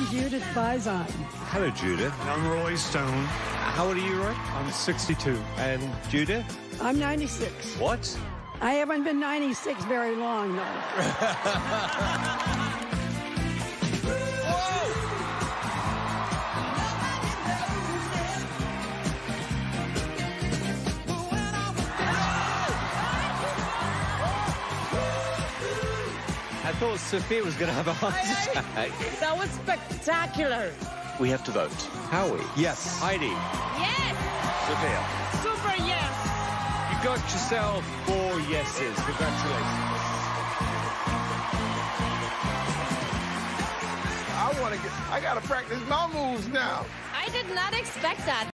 Judith Bison. Hello, Judith. I'm Roy Stone. How old are you, Roy? I'm 62. And Judith? I'm 96. What? I haven't been 96 very long, though. I thought Sophia was going to have a heart attack. That was spectacular. We have to vote. Howie? Yes. Heidi? Yes. Sophia? Super yes. You got yourself 4 yeses. Congratulations. I gotta practice my moves now. I did not expect that.